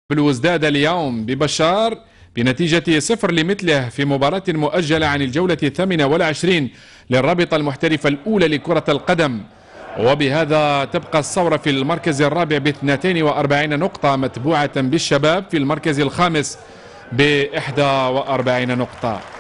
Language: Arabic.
بالوزداد اليوم ببشار بنتيجة 0 لمثله في مباراة مؤجلة عن الجولة 28 للرابطة المحترفة الأولى لكرة القدم، وبهذا تبقى الثورة في المركز الرابع ب 42 نقطة، متبوعة بالشباب في المركز الخامس ب 41 نقطة.